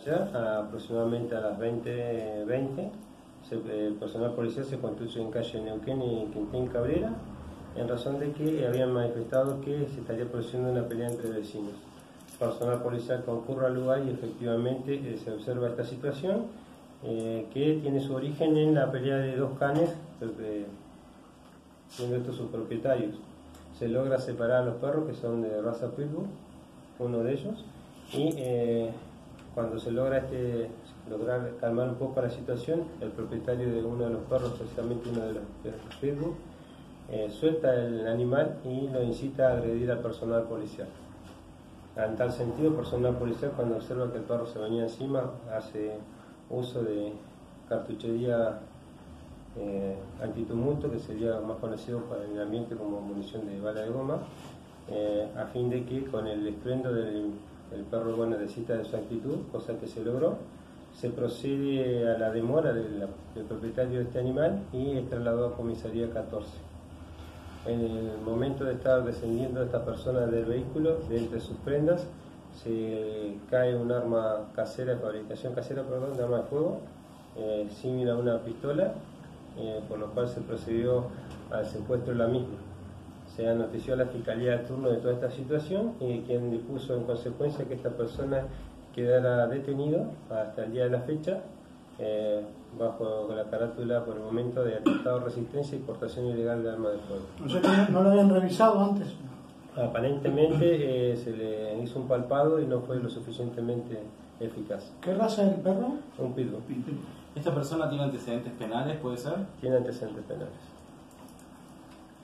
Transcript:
Ayer, aproximadamente a las 20:20, el personal policial se constituyó en calle Neuquén y Quintín Cabrera, en razón de que habían manifestado que se estaría produciendo una pelea entre vecinos. El personal policial concurre al lugar y efectivamente se observa esta situación, que tiene su origen en la pelea de dos canes, siendo estos sus propietarios. Se logra separar a los perros, que son de raza pitbull, uno de ellos, y cuando se logra lograr calmar un poco la situación, el propietario de uno de los perros, precisamente uno de los pitbull, suelta el animal y lo incita a agredir al personal policial. En tal sentido, el personal policial, cuando observa que el perro se venía encima, hace uso de cartuchería antitumulto, que sería más conocido en el ambiente como munición de bala de goma, a fin de que con el estruendo del perro, bueno, desista de su actitud, cosa que se logró. Se procede a la demora del propietario de este animal y es trasladado a comisaría 14. En el momento de estar descendiendo esta persona del vehículo, de entre sus prendas, se cae un arma casera, fabricación casera, perdón, de arma de fuego, similar a una pistola, por lo cual se procedió al secuestro de la misma. Se notició a la Fiscalía de turno de toda esta situación y quien dispuso en consecuencia que esta persona quedara detenido hasta el día de la fecha, bajo la carátula por el momento de atentado de resistencia y portación ilegal de arma de fuego. O sea que no lo habían revisado antes. Aparentemente se le hizo un palpado y no fue lo suficientemente eficaz. ¿Qué raza es el perro? Un pitbull. ¿Esta persona tiene antecedentes penales, puede ser? Tiene antecedentes penales.